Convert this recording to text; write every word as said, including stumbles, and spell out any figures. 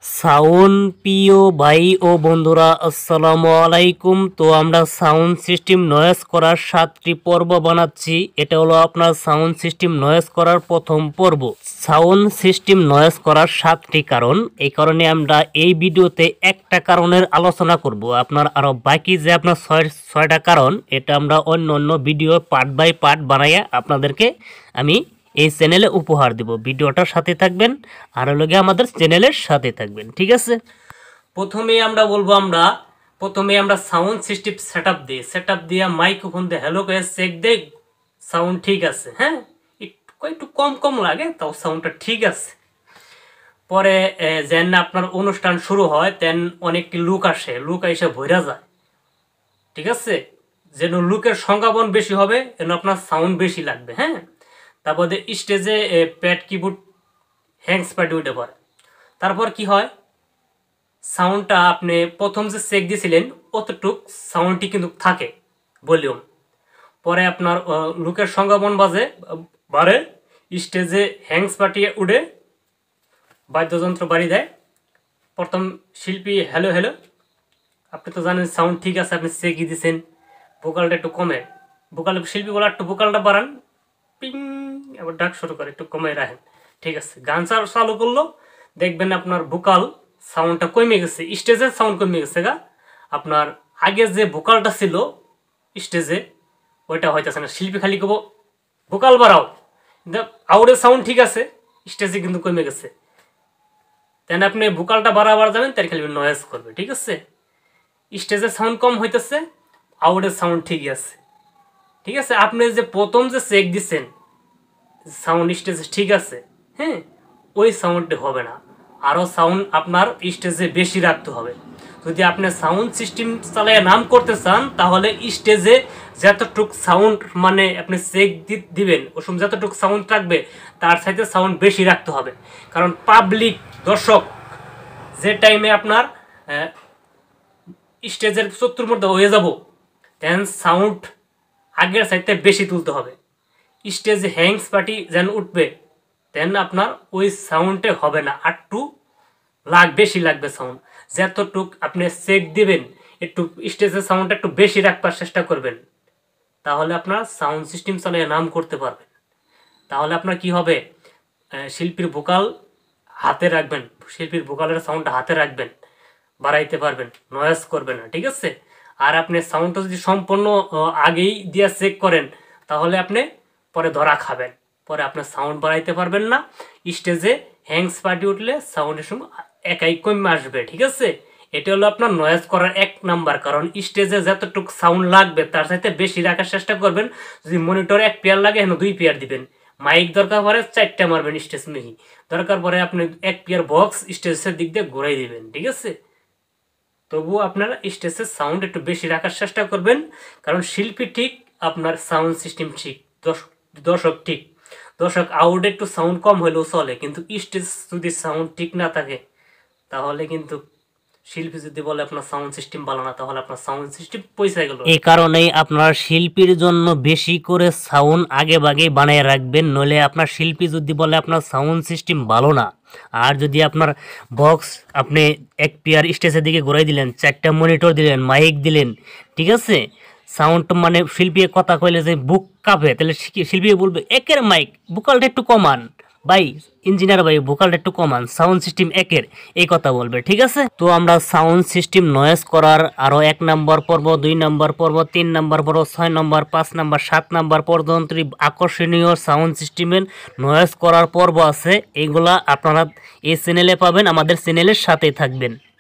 Sound প্রিয় ভাই ও বন্ধুরা, আসসালামু আলাইকুম। তো আমরা সাউন্ড সিস্টেম নয়েজ করার সাতটি পর্ব বানাচ্ছি। এটা হলো আপনার সাউন্ড সিস্টেম নয়েজ করার প্রথম পর্ব। সাউন্ড সিস্টেম নয়েজ করার সাতটি কারণ, এই কারণে আমরা এই ভিডিওতে একটা কারণের আলোচনা করব। আপনার আরও বাকি যে আপনার ছয় ছয়টা কারণ, এটা আমরা অন্য অন্য ভিডিও পার্ট বাই পার্ট বানাইয়া আপনাদেরকে আমি এই চ্যানেলে উপহার দেব। ভিডিওটার সাথে থাকবেন আর লগে আমাদের চ্যানেলের সাথে থাকবেন, ঠিক আছে। প্রথমে আমরা বলবো আমরা প্রথমে আমরা সাউন্ড সিস্টেম সেটআপ দিই সেটআপ দিয়ে মাইক্রোফোন দিয়ে হ্যালো করে চেক দেই, সাউন্ড ঠিক আছে। হ্যাঁ, একটু একটু কম কম লাগে, তাও সাউন্ডটা ঠিক আছে। পরে যেন আপনার অনুষ্ঠান শুরু হয় তেন অনেকটি লুক আসে, লুক এসে ভরা যায়, ঠিক আছে। যেন লুকের সংখ্যাবন বেশি হবে যেন আপনার সাউন্ড বেশি লাগবে। হ্যাঁ, তারপরে স্টেজে প্যাড কিবোর্ড হ্যাংস প্যাড উঠে পড়ে। তারপর কি হয়, সাউন্ডটা আপনি প্রথম যে চেক দিয়েছিলেন অতটুক সাউন্ডটি কিন্তু থাকে ভলিউম। পরে আপনার লুকের সংখ্যাবন বাজে বাড়ে, স্টেজে হ্যাংস পাঠিয়ে উঠে বাদ্যযন্ত্র বাড়ি দেয়। প্রথম শিল্পী হ্যালো হ্যালো, আপনি তো জানেন সাউন্ড ঠিক আছে, আপনি চেকই দিয়েছেন। ভোকালটা একটু কমে, ভোকাল শিল্পী বলা একটু ভোকালটা বাড়ান, পিং আবার ডাক শুরু করে, একটু কমে রাখেন, ঠিক আছে। গান চালু করলো, দেখবেন আপনার ভোকাল সাউন্ডটা কমে গেছে, স্টেজের সাউন্ড কমে গেছে গা। আপনার আগে যে ভোকালটা ছিল স্টেজে ওইটা হইতেছে না। শিল্পী খালি কব ভোকাল বাড়াও, আউটের সাউন্ড ঠিক আছে, স্টেজে কিন্তু কমে গেছে। তেন আপনি ভোকালটা বাড়াবার যাবেন, তার খালি নয়েজ করবে, ঠিক আছে। স্টেজের সাউন্ড কম হইতেছে, আউটের সাউন্ড ঠিকই আছে, ঠিক আছে। আপনি যে প্রথম যে চেক দিচ্ছেন সাউন্ড স্টেজে ঠিক আছে, হ্যাঁ, ওই সাউন্ডটা হবে না, আরও সাউন্ড আপনার স্টেজে বেশি রাখতে হবে। যদি আপনি সাউন্ড সিস্টেম চালিয়ে নাম করতে চান তাহলে স্টেজে যতটুক সাউন্ড মানে আপনি চেক দিবেন ওই সময় যতটুক সাউন্ড থাকবে তার সাথে সাউন্ড বেশি রাখতে হবে। কারণ পাবলিক দর্শক যে টাইমে আপনার স্টেজের চতুর মধ্যে হয়ে যাব তেন সাউন্ড আগের সাইডে বেশি তুলতে হবে। স্টেজে হ্যাংস পার্টি যেন উঠবে তেন আপনার ওই সাউন্ডে হবে না, আর একটু লাগ বেশি লাগবে সাউন্ড। যতটুক আপনি চেক দিবেন একটু স্টেজের সাউন্ডটা একটু বেশি রাখবার চেষ্টা করবেন, তাহলে আপনার সাউন্ড সিস্টেম চালিয়ে নাম করতে পারবেন। তাহলে আপনার কি হবে, শিল্পীর ভোকাল হাতে রাখবেন, শিল্পীর ভোকালের সাউন্ডটা হাতে রাখবেন, বাড়াইতে পারবেন, নয়েজ করবেন না, ঠিক আছে। আর আপনি সাউন্ডটা যদি সম্পূর্ণ আগেই দিয়ে চেক করেন তাহলে আপনি পরে ধরা খাবেন, পরে আপনার সাউন্ড বাড়াইতে পারবেন না। স্টেজে হ্যাংস পার্টি উঠলে সাউন্ডের সময় একাই কমে আসবে, ঠিক আছে। এটা হলো আপনার নয়েজ করার এক নাম্বার কারণ। স্টেজে যতটুকু সাউন্ড লাগবে তার সাথে বেশি রাখার চেষ্টা করবেন। যদি মনিটর এক পেয়ার লাগে এখন দুই পেয়ার দিবেন, মাইক দরকার পরে চারটা মারবেন, স্টেজ মিহি দরকার পরে আপনি এক পেয়ার বক্স স্টেজের দিক দিয়ে ঘুরাই দিবেন, ঠিক আছে। তবুও আপনারা স্টেজের সাউন্ড একটু বেশি রাখার চেষ্টা করবেন, কারণ শিল্পী ঠিক, আপনার সাউন্ড সিস্টেম ঠিক, দর্শক ঠিক। দর্শক আউট একটু সাউন্ড কম হলেও চলে, কিন্তু স্টেজ যদি সাউন্ড ঠিক না থাকে তাহলে কিন্তু শিল্পী যদি বলে আপনার সাউন্ড সিস্টেম ভালো না, তাহলে আপনার সাউন্ড সিস্টেম পয়সা গেল। এই কারণেই আপনার শিল্পীর জন্য বেশি করে সাউন্ড আগে ভাগে বানিয়ে রাখবেন, নইলে আপনার শিল্পী যদি বলে আপনার সাউন্ড সিস্টেম ভালো না, আর যদি আপনার বক্স আপনি এক পেয়ার স্টেজের দিকে ঘুরাই দিলেন, চারটা মনিটর দিলেন, মাইক দিলেন, ঠিক আছে, সাউন্ড মানে শিল্পী কথা কইলে যে বুক কাঁপে, তাহলে শিল্পী বলবে একের মাইক ভোকালটা একটু কমান ভাই, ইঞ্জিনিয়ার ভাই ভোকালটা একটু কমান, সাউন্ড সিস্টেম একের, এই কথা বলবে, ঠিক আছে। তো আমরা সাউন্ড সিস্টেম নয়েজ করার আরো এক নম্বর পর্ব, দুই নম্বর পর্ব, তিন নম্বর পর্ব, ছয় নম্বর, পাঁচ নম্বর, সাত নম্বর পর্যন্ত আকর্ষণীয় সাউন্ড সিস্টেমের নয়েজ করার পর্ব আছে। এইগুলা আপনারা এই চ্যানেলে পাবেন, আমাদের চ্যানেলের সাথে থাকবেন।